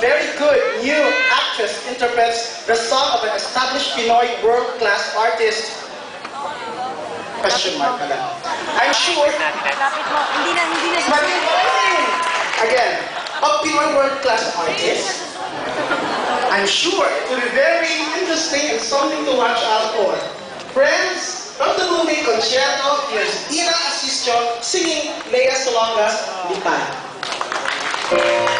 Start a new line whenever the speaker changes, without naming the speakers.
very good new actress interprets the song of an established Pinoy world-class artist. Question mark pala. I'm sure.
Lapit mo. Hindi na.
Again, a Pinoy world-class artist. I'm sure it will be very interesting and something to watch out for. Friends, from the movie Concierto, here's Ina Asisio singing Lea Salonga's Lipay.